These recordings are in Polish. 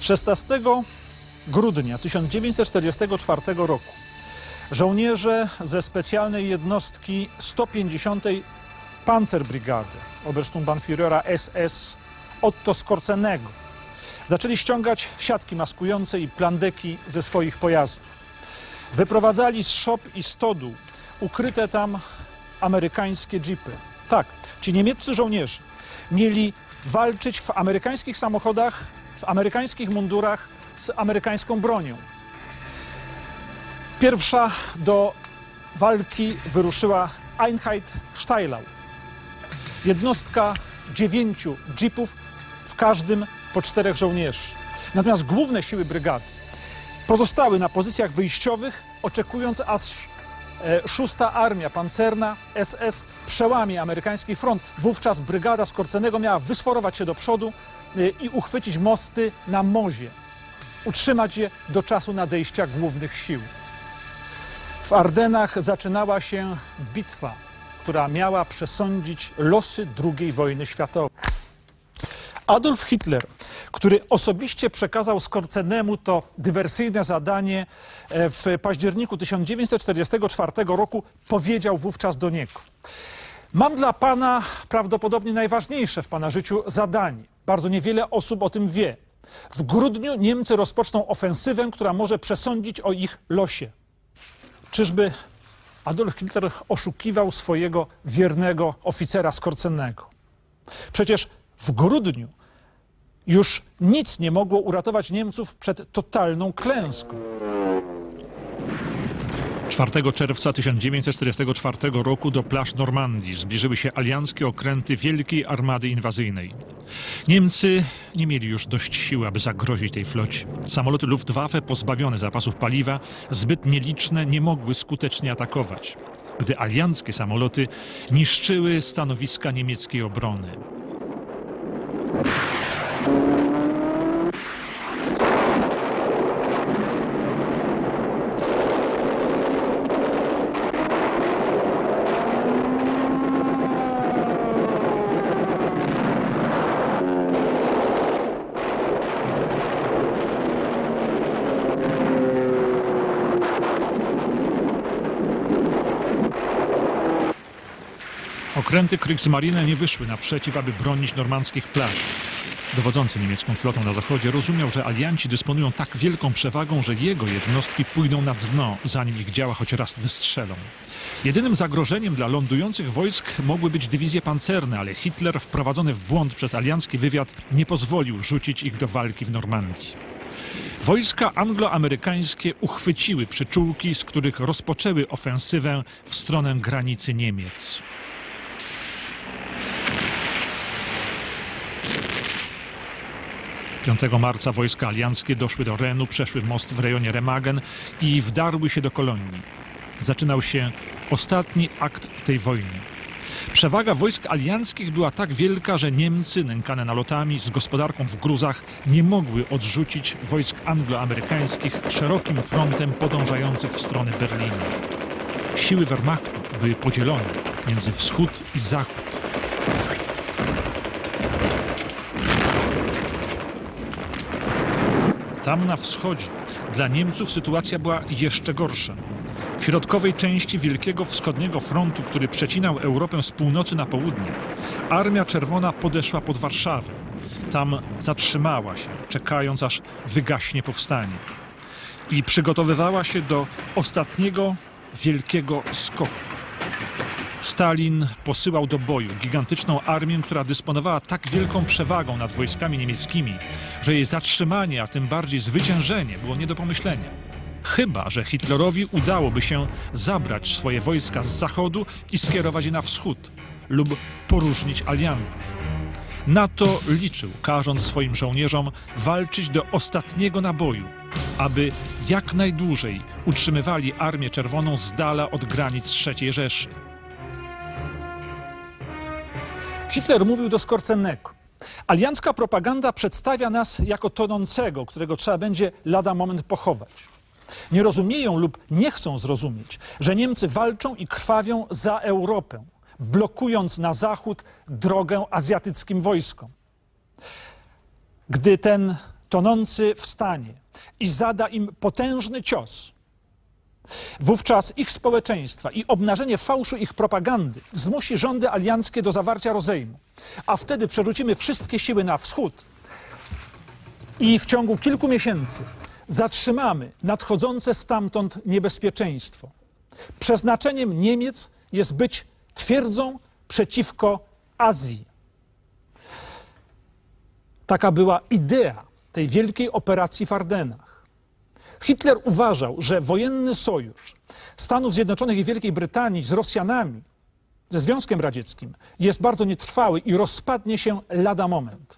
16 grudnia 1944 roku żołnierze ze specjalnej jednostki 150. Panzerbrigady Obersturmbannführera SS Otto Skorzenego zaczęli ściągać siatki maskujące i plandeki ze swoich pojazdów. Wyprowadzali z szop i stodół ukryte tam amerykańskie jeepy. Tak, ci niemieccy żołnierze mieli walczyć w amerykańskich samochodach, w amerykańskich mundurach z amerykańską bronią. Pierwsza do walki wyruszyła Einheit Steylau. Jednostka 9 jeepów, w każdym po 4 żołnierzy. Natomiast główne siły brygady pozostały na pozycjach wyjściowych, oczekując aż 6. Armia Pancerna SS przełamie amerykański front. Wówczas brygada Skorzenego miała wysforować się do przodu i uchwycić mosty na Mozie. Utrzymać je do czasu nadejścia głównych sił. W Ardenach zaczynała się bitwa, która miała przesądzić losy II wojny światowej. Adolf Hitler, który osobiście przekazał Skorzenemu to dywersyjne zadanie w październiku 1944 roku, powiedział wówczas do niego: mam dla pana prawdopodobnie najważniejsze w pana życiu zadanie. Bardzo niewiele osób o tym wie. W grudniu Niemcy rozpoczną ofensywę, która może przesądzić o ich losie. Czyżby Adolf Hitler oszukiwał swojego wiernego oficera Skorzenego? Przecież w grudniu już nic nie mogło uratować Niemców przed totalną klęską. 4 czerwca 1944 roku do plaż Normandii zbliżyły się alianckie okręty Wielkiej Armady Inwazyjnej. Niemcy nie mieli już dość siły, aby zagrozić tej flocie. Samoloty Luftwaffe, pozbawione zapasów paliwa, zbyt nieliczne, nie mogły skutecznie atakować, gdy alianckie samoloty niszczyły stanowiska niemieckiej obrony. Okręty Kriegsmarine nie wyszły naprzeciw, aby bronić normandzkich plaż. Dowodzący niemiecką flotą na zachodzie rozumiał, że alianci dysponują tak wielką przewagą, że jego jednostki pójdą na dno, zanim ich działa choć raz wystrzelą. Jedynym zagrożeniem dla lądujących wojsk mogły być dywizje pancerne, ale Hitler, wprowadzony w błąd przez aliancki wywiad, nie pozwolił rzucić ich do walki w Normandii. Wojska angloamerykańskie uchwyciły przyczółki, z których rozpoczęły ofensywę w stronę granicy Niemiec. Piątego marca wojska alianckie doszły do Renu, przeszły most w rejonie Remagen i wdarły się do Kolonii. Zaczynał się ostatni akt tej wojny. Przewaga wojsk alianckich była tak wielka, że Niemcy, nękane nalotami, z gospodarką w gruzach, nie mogły odrzucić wojsk angloamerykańskich szerokim frontem podążających w stronę Berlina. Siły Wehrmachtu były podzielone między wschód i zachód. Tam na wschodzie dla Niemców sytuacja była jeszcze gorsza. W środkowej części Wielkiego Wschodniego Frontu, który przecinał Europę z północy na południe, Armia Czerwona podeszła pod Warszawę. Tam zatrzymała się, czekając aż wygaśnie powstanie. I przygotowywała się do ostatniego wielkiego skoku. Stalin posyłał do boju gigantyczną armię, która dysponowała tak wielką przewagą nad wojskami niemieckimi, że jej zatrzymanie, a tym bardziej zwyciężenie było nie do pomyślenia. Chyba że Hitlerowi udałoby się zabrać swoje wojska z zachodu i skierować je na wschód lub poróżnić aliantów. Na to liczył, każąc swoim żołnierzom walczyć do ostatniego naboju, aby jak najdłużej utrzymywali Armię Czerwoną z dala od granic III Rzeszy. Hitler mówił do Skorzenego: aliancka propaganda przedstawia nas jako tonącego, którego trzeba będzie lada moment pochować. Nie rozumieją lub nie chcą zrozumieć, że Niemcy walczą i krwawią za Europę, blokując na zachód drogę azjatyckim wojskom. Gdy ten tonący wstanie i zada im potężny cios, wówczas ich społeczeństwa i obnażenie fałszu ich propagandy zmusi rządy alianckie do zawarcia rozejmu, a wtedy przerzucimy wszystkie siły na wschód i w ciągu kilku miesięcy zatrzymamy nadchodzące stamtąd niebezpieczeństwo. Przeznaczeniem Niemiec jest być twierdzą przeciwko Azji. Taka była idea tej wielkiej operacji w Ardennach. Hitler uważał, że wojenny sojusz Stanów Zjednoczonych i Wielkiej Brytanii z Rosjanami, ze Związkiem Radzieckim, jest bardzo nietrwały i rozpadnie się lada moment.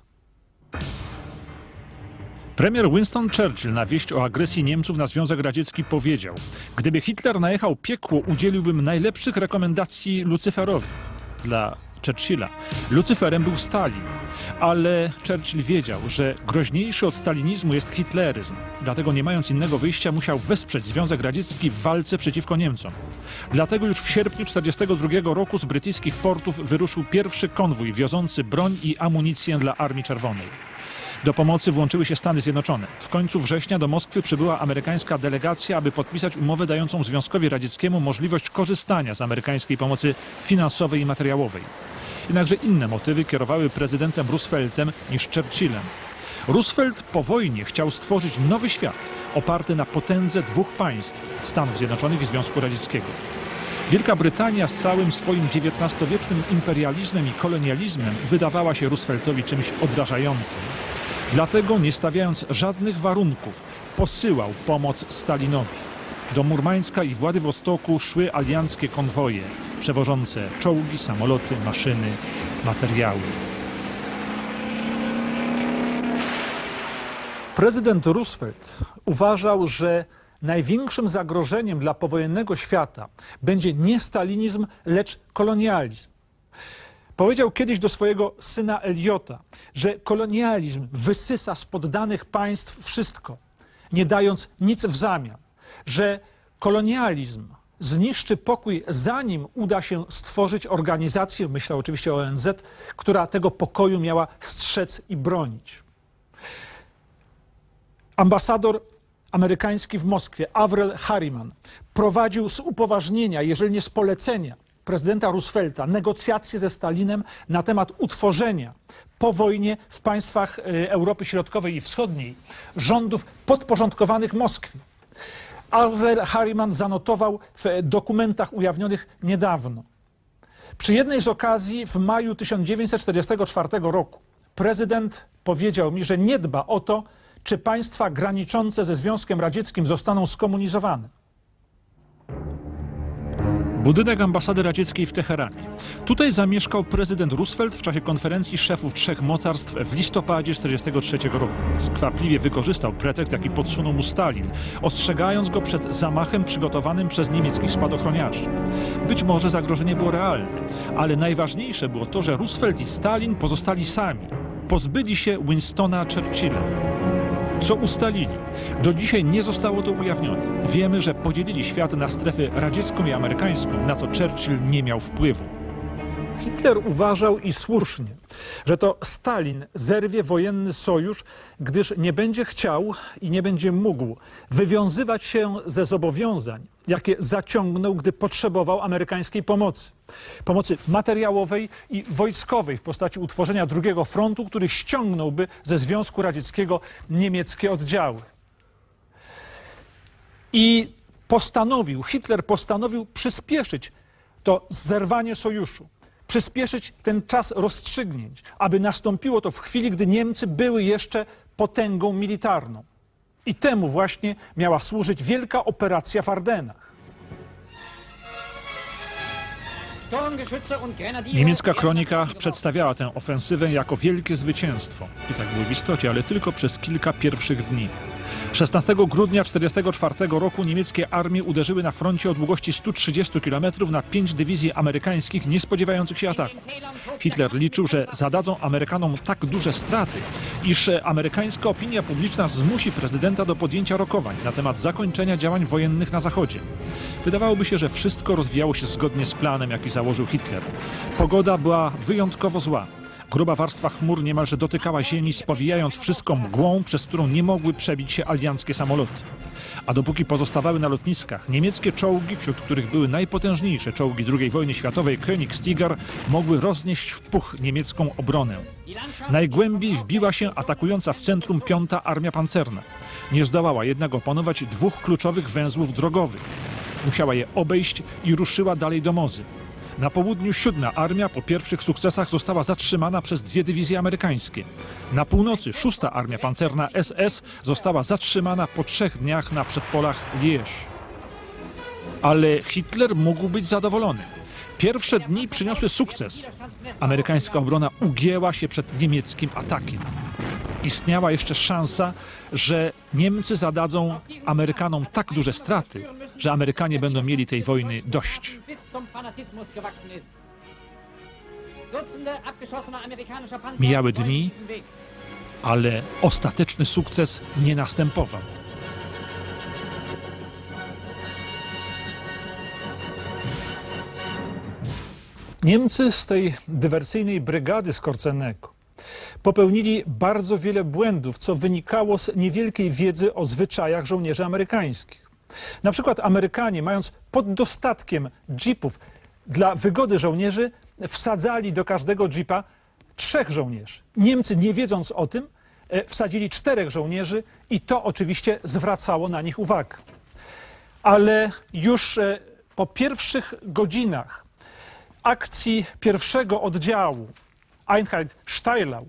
Premier Winston Churchill na wieść o agresji Niemców na Związek Radziecki powiedział: gdyby Hitler najechał piekło, udzieliłbym najlepszych rekomendacji Lucyferowi. Dla Churchilla Lucyferem był Stalin, ale Churchill wiedział, że groźniejszy od stalinizmu jest hitleryzm. Dlatego nie mając innego wyjścia musiał wesprzeć Związek Radziecki w walce przeciwko Niemcom. Dlatego już w sierpniu 1942 roku z brytyjskich portów wyruszył pierwszy konwój wiozący broń i amunicję dla Armii Czerwonej. Do pomocy włączyły się Stany Zjednoczone. W końcu września do Moskwy przybyła amerykańska delegacja, aby podpisać umowę dającą Związkowi Radzieckiemu możliwość korzystania z amerykańskiej pomocy finansowej i materiałowej. Jednakże inne motywy kierowały prezydentem Rooseveltem niż Churchillem. Roosevelt po wojnie chciał stworzyć nowy świat, oparty na potędze dwóch państw, Stanów Zjednoczonych i Związku Radzieckiego. Wielka Brytania z całym swoim XIX-wiecznym imperializmem i kolonializmem wydawała się Rooseveltowi czymś odrażającym. Dlatego, nie stawiając żadnych warunków, posyłał pomoc Stalinowi. Do Murmańska i Władywostoku szły alianckie konwoje, przewożące czołgi, samoloty, maszyny, materiały. Prezydent Roosevelt uważał, że największym zagrożeniem dla powojennego świata będzie nie stalinizm, lecz kolonializm. Powiedział kiedyś do swojego syna Eliota, że kolonializm wysysa z poddanych państw wszystko, nie dając nic w zamian, że kolonializm zniszczy pokój, zanim uda się stworzyć organizację, myślał oczywiście o ONZ, która tego pokoju miała strzec i bronić. Ambasador amerykański w Moskwie, Averell Harriman, prowadził z upoważnienia, jeżeli nie z polecenia prezydenta Roosevelta, negocjacje ze Stalinem na temat utworzenia po wojnie w państwach Europy Środkowej i Wschodniej rządów podporządkowanych Moskwie. Averell Harriman zanotował w dokumentach ujawnionych niedawno. Przy jednej z okazji w maju 1944 roku prezydent powiedział mi, że nie dba o to, czy państwa graniczące ze Związkiem Radzieckim zostaną skomunizowane. Budynek ambasady radzieckiej w Teheranie. Tutaj zamieszkał prezydent Roosevelt w czasie konferencji szefów trzech mocarstw w listopadzie 1943 roku. Skwapliwie wykorzystał pretekst, jaki podsunął mu Stalin, ostrzegając go przed zamachem przygotowanym przez niemieckich spadochroniarzy. Być może zagrożenie było realne, ale najważniejsze było to, że Roosevelt i Stalin pozostali sami. Pozbyli się Winstona Churchilla. Co ustalili? Do dzisiaj nie zostało to ujawnione. Wiemy, że podzielili świat na strefy radziecką i amerykańską, na co Churchill nie miał wpływu. Hitler uważał, i słusznie, że to Stalin zerwie wojenny sojusz, gdyż nie będzie chciał i nie będzie mógł wywiązywać się ze zobowiązań, jakie zaciągnął, gdy potrzebował amerykańskiej pomocy. Pomocy materiałowej i wojskowej w postaci utworzenia drugiego frontu, który ściągnąłby ze Związku Radzieckiego niemieckie oddziały. I Hitler postanowił przyspieszyć to zerwanie sojuszu, przyspieszyć ten czas rozstrzygnięć, aby nastąpiło to w chwili, gdy Niemcy były jeszcze potęgą militarną. I temu właśnie miała służyć wielka operacja w Ardennach. Niemiecka kronika przedstawiała tę ofensywę jako wielkie zwycięstwo. I tak było w istocie, ale tylko przez kilka pierwszych dni. 16 grudnia 1944 roku niemieckie armie uderzyły na froncie o długości 130 km na 5 dywizji amerykańskich, nie spodziewających się ataku. Hitler liczył, że zadadzą Amerykanom tak duże straty, iż amerykańska opinia publiczna zmusi prezydenta do podjęcia rokowań na temat zakończenia działań wojennych na Zachodzie. Wydawałoby się, że wszystko rozwijało się zgodnie z planem, jaki założył Hitler. Pogoda była wyjątkowo zła. Gruba warstwa chmur niemalże dotykała ziemi, spowijając wszystko mgłą, przez którą nie mogły przebić się alianckie samoloty. A dopóki pozostawały na lotniskach, niemieckie czołgi, wśród których były najpotężniejsze czołgi II wojny światowej Königstiger, mogły roznieść w puch niemiecką obronę. Najgłębiej wbiła się atakująca w centrum 5. Armia Pancerna. Nie zdołała jednak opanować 2 kluczowych węzłów drogowych. Musiała je obejść i ruszyła dalej do Mozy. Na południu 7. Armia po pierwszych sukcesach została zatrzymana przez 2 dywizje amerykańskie. Na północy 6. Armia Pancerna SS została zatrzymana po 3 dniach na przedpolach Liège. Ale Hitler mógł być zadowolony. Pierwsze dni przyniosły sukces. Amerykańska obrona ugięła się przed niemieckim atakiem. Istniała jeszcze szansa, że Niemcy zadadzą Amerykanom tak duże straty, że Amerykanie będą mieli tej wojny dość. Mijały dni, ale ostateczny sukces nie następował. Niemcy z tej dywersyjnej brygady Skorcenego popełnili bardzo wiele błędów, co wynikało z niewielkiej wiedzy o zwyczajach żołnierzy amerykańskich. Na przykład Amerykanie, mając pod dostatkiem jeepów dla wygody żołnierzy, wsadzali do każdego jeepa 3 żołnierzy. Niemcy, nie wiedząc o tym, wsadzili 4 żołnierzy i to oczywiście zwracało na nich uwagę. Ale już po pierwszych godzinach akcji pierwszego oddziału Einheit Steylau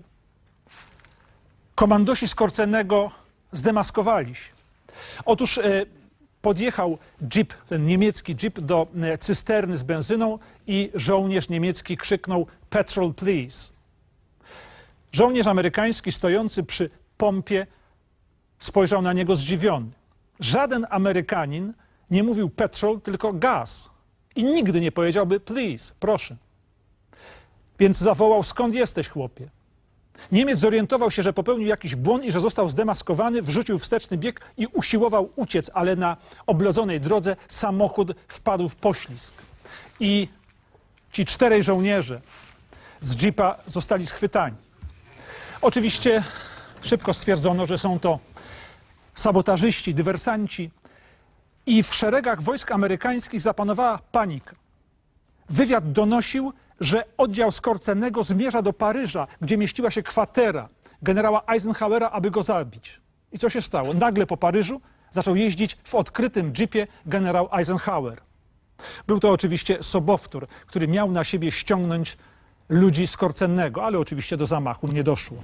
komandosi Skorcenego zdemaskowali się. Otóż podjechał jeep, ten niemiecki jeep, do cysterny z benzyną i żołnierz niemiecki krzyknął "Petrol, please". Żołnierz amerykański stojący przy pompie spojrzał na niego zdziwiony. Żaden Amerykanin nie mówił petrol, tylko gaz. I nigdy nie powiedziałby please, proszę. Więc zawołał: skąd jesteś, chłopie? Niemiec zorientował się, że popełnił jakiś błąd i że został zdemaskowany, wrzucił wsteczny bieg i usiłował uciec, ale na oblodzonej drodze samochód wpadł w poślizg. I ci 4 żołnierze z jeepa zostali schwytani. Oczywiście szybko stwierdzono, że są to sabotażyści, dywersanci i w szeregach wojsk amerykańskich zapanowała panika. Wywiad donosił, że oddział Skorcenego zmierza do Paryża, gdzie mieściła się kwatera generała Eisenhowera, aby go zabić. I co się stało? Nagle po Paryżu zaczął jeździć w odkrytym jeepie generał Eisenhower. Był to oczywiście sobowtór, który miał na siebie ściągnąć ludzi Skorcenego, ale oczywiście do zamachu nie doszło.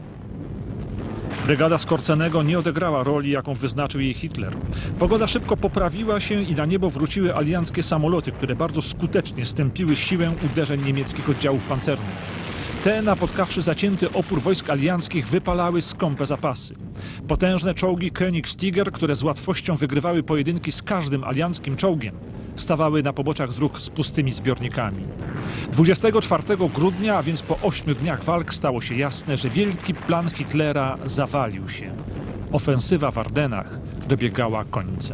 Brygada Skorcenego nie odegrała roli, jaką wyznaczył jej Hitler. Pogoda szybko poprawiła się i na niebo wróciły alianckie samoloty, które bardzo skutecznie stępiły siłę uderzeń niemieckich oddziałów pancernych. Te, napotkawszy zacięty opór wojsk alianckich, wypalały skąpe zapasy. Potężne czołgi Königstiger, które z łatwością wygrywały pojedynki z każdym alianckim czołgiem, stawały na poboczach dróg z pustymi zbiornikami. 24 grudnia, a więc po 8 dniach walk, stało się jasne, że wielki plan Hitlera zawalił się. Ofensywa w Ardenach dobiegała końca.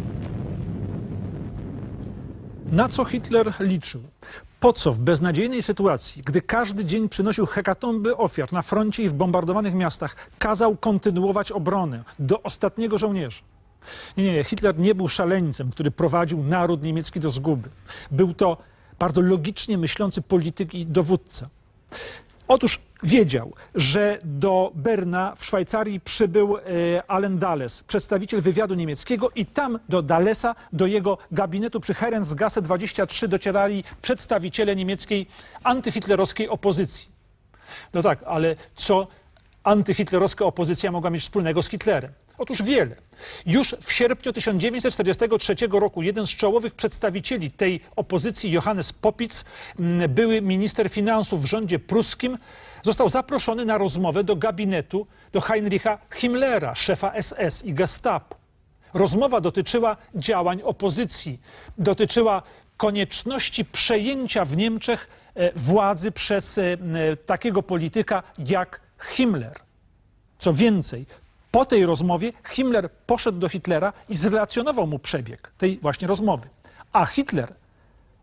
Na co Hitler liczył? Po co w beznadziejnej sytuacji, gdy każdy dzień przynosił hekatomby ofiar na froncie i w bombardowanych miastach, kazał kontynuować obronę do ostatniego żołnierza? Nie, Hitler nie był szaleńcem, który prowadził naród niemiecki do zguby. Był to bardzo logicznie myślący polityk i dowódca. Otóż wiedział, że do Berna w Szwajcarii przybył Allen Dulles, przedstawiciel wywiadu niemieckiego, i tam do Dullesa, do jego gabinetu przy Herrensgasse 23 docierali przedstawiciele niemieckiej antyhitlerowskiej opozycji. No tak, ale co antyhitlerowska opozycja mogła mieć wspólnego z Hitlerem? Otóż wiele. Już w sierpniu 1943 roku jeden z czołowych przedstawicieli tej opozycji, Johannes Popitz, były minister finansów w rządzie pruskim, został zaproszony na rozmowę do gabinetu do Heinricha Himmlera, szefa SS i Gestapo. Rozmowa dotyczyła działań opozycji, dotyczyła konieczności przejęcia w Niemczech władzy przez takiego polityka jak Himmler. Co więcej, po tej rozmowie Himmler poszedł do Hitlera i zrelacjonował mu przebieg tej właśnie rozmowy. A Hitler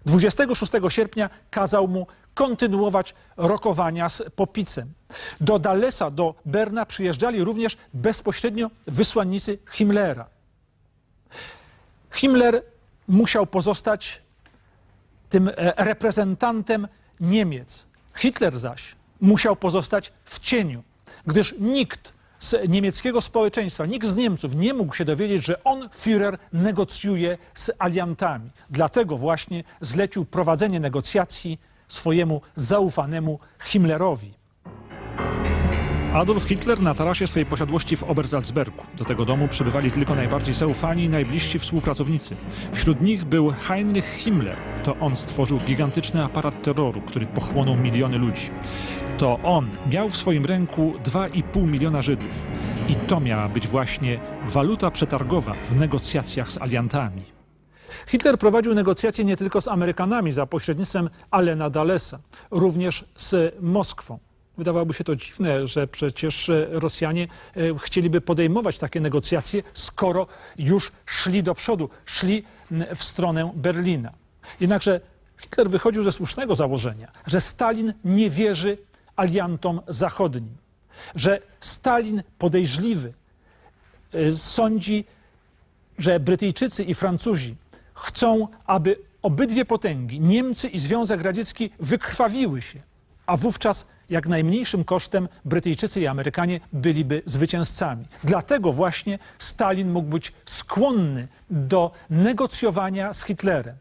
26 sierpnia kazał mu kontynuować rokowania z Popicem. Do Dallesa, do Berna przyjeżdżali również bezpośrednio wysłannicy Himmlera. Himmler musiał pozostać tym reprezentantem Niemiec. Hitler zaś musiał pozostać w cieniu, gdyż nikt z niemieckiego społeczeństwa, nikt z Niemców nie mógł się dowiedzieć, że on, Führer, negocjuje z aliantami. Dlatego właśnie zlecił prowadzenie negocjacji swojemu zaufanemu Himmlerowi. Adolf Hitler na tarasie swojej posiadłości w Obersalzbergu. Do tego domu przybywali tylko najbardziej zaufani i najbliżsi współpracownicy. Wśród nich był Heinrich Himmler. To on stworzył gigantyczny aparat terroru, który pochłonął miliony ludzi. To on miał w swoim ręku 2,5 miliona Żydów. I to miała być właśnie waluta przetargowa w negocjacjach z aliantami. Hitler prowadził negocjacje nie tylko z Amerykanami za pośrednictwem Allena Dallesa, również z Moskwą. Wydawałoby się to dziwne, że przecież Rosjanie chcieliby podejmować takie negocjacje, skoro już szli do przodu, szli w stronę Berlina. Jednakże Hitler wychodził ze słusznego założenia, że Stalin nie wierzy aliantom zachodnim, że Stalin podejrzliwy sądzi, że Brytyjczycy i Francuzi chcą, aby obydwie potęgi, Niemcy i Związek Radziecki, wykrwawiły się, a wówczas jak najmniejszym kosztem Brytyjczycy i Amerykanie byliby zwycięzcami. Dlatego właśnie Stalin mógł być skłonny do negocjowania z Hitlerem.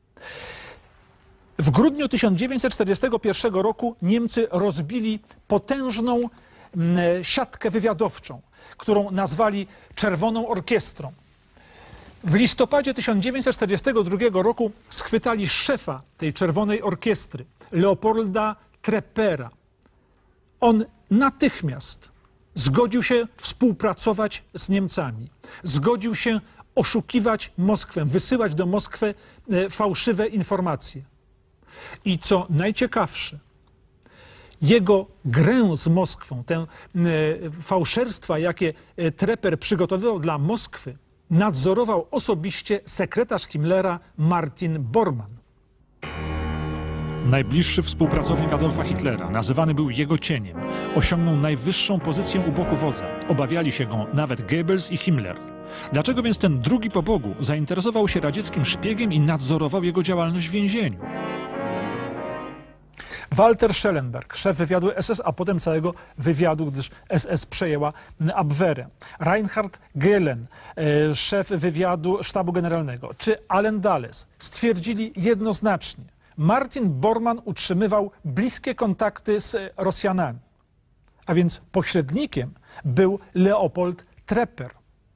W grudniu 1941 roku Niemcy rozbili potężną siatkę wywiadowczą, którą nazwali Czerwoną Orkiestrą. W listopadzie 1942 roku schwytali szefa tej Czerwonej Orkiestry, Leopolda Treppera. On natychmiast zgodził się współpracować z Niemcami. Zgodził się oszukiwać Moskwę, wysyłać do Moskwy fałszywe informacje. I co najciekawsze, jego grę z Moskwą, te fałszerstwa, jakie Trepper przygotowywał dla Moskwy, nadzorował osobiście sekretarz Himmlera Martin Bormann. Najbliższy współpracownik Adolfa Hitlera, nazywany był jego cieniem, osiągnął najwyższą pozycję u boku wodza. Obawiali się go nawet Goebbels i Himmler. Dlaczego więc ten drugi po Bogu zainteresował się radzieckim szpiegiem i nadzorował jego działalność w więzieniu? Walter Schellenberg, szef wywiadu SS, a potem całego wywiadu, gdyż SS przejęła Abwehrę. Reinhard Gehlen, szef wywiadu Sztabu Generalnego, czy Allen Dulles stwierdzili jednoznacznie, Martin Bormann utrzymywał bliskie kontakty z Rosjanami, a więc pośrednikiem był Leopold Trepper.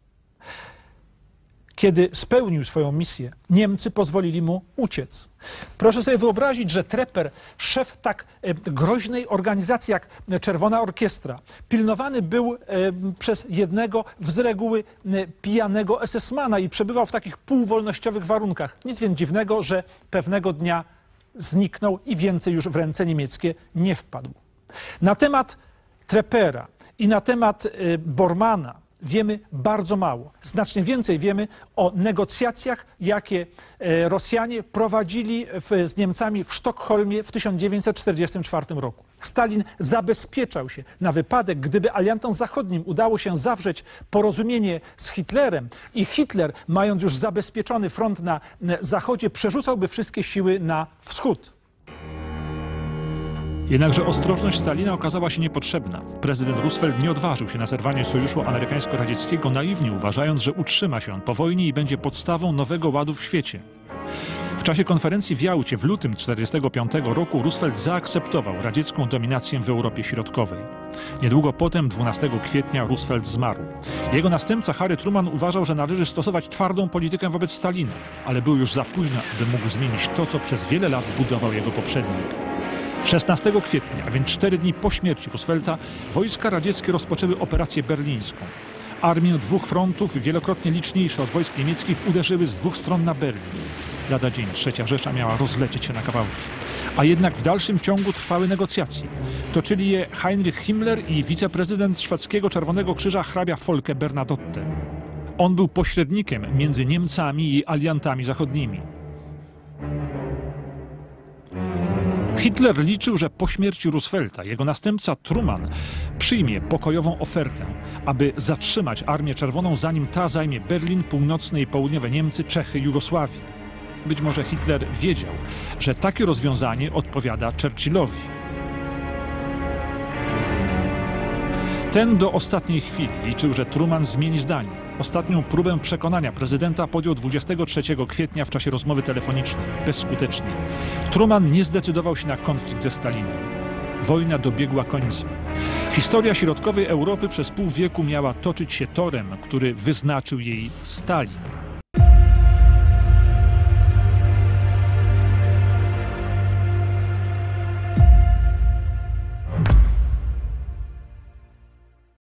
Kiedy spełnił swoją misję, Niemcy pozwolili mu uciec. Proszę sobie wyobrazić, że Trepper, szef tak groźnej organizacji jak Czerwona Orkiestra, pilnowany był przez jednego z reguły pijanego SS-mana i przebywał w takich półwolnościowych warunkach. Nic więc dziwnego, że pewnego dnia zniknął i więcej już w ręce niemieckie nie wpadł. Na temat Treppera i na temat Bormana wiemy bardzo mało. Znacznie więcej wiemy o negocjacjach, jakie Rosjanie prowadzili z Niemcami w Sztokholmie w 1944 roku. Stalin zabezpieczał się na wypadek, gdyby aliantom zachodnim udało się zawrzeć porozumienie z Hitlerem i Hitler, mając już zabezpieczony front na zachodzie, przerzucałby wszystkie siły na wschód. Jednakże ostrożność Stalina okazała się niepotrzebna. Prezydent Roosevelt nie odważył się na zerwanie sojuszu amerykańsko-radzieckiego, naiwnie uważając, że utrzyma się on po wojnie i będzie podstawą nowego ładu w świecie. W czasie konferencji w Jałcie w lutym 1945 roku Roosevelt zaakceptował radziecką dominację w Europie Środkowej. Niedługo potem, 12 kwietnia, Roosevelt zmarł. Jego następca Harry Truman uważał, że należy stosować twardą politykę wobec Stalina, ale był już za późno, aby mógł zmienić to, co przez wiele lat budował jego poprzednik. 16 kwietnia, a więc 4 dni po śmierci Roosevelta, wojska radzieckie rozpoczęły operację berlińską. Armie dwóch frontów, wielokrotnie liczniejsze od wojsk niemieckich, uderzyły z dwóch stron na Berlin. Lada dzień Trzecia Rzesza miała rozlecieć się na kawałki. A jednak w dalszym ciągu trwały negocjacje. Toczyli je Heinrich Himmler i wiceprezydent szwedzkiego Czerwonego Krzyża hrabia Folke Bernadotte. On był pośrednikiem między Niemcami i aliantami zachodnimi. Hitler liczył, że po śmierci Roosevelta jego następca Truman przyjmie pokojową ofertę, aby zatrzymać Armię Czerwoną, zanim ta zajmie Berlin, północne i południowe Niemcy, Czechy, Jugosławię. Być może Hitler wiedział, że takie rozwiązanie odpowiada Churchillowi. Ten do ostatniej chwili liczył, że Truman zmieni zdanie. Ostatnią próbę przekonania prezydenta podjął 23 kwietnia w czasie rozmowy telefonicznej. Bezskutecznie. Truman nie zdecydował się na konflikt ze Stalinem. Wojna dobiegła końca. Historia środkowej Europy przez pół wieku miała toczyć się torem, który wyznaczył jej Stalin.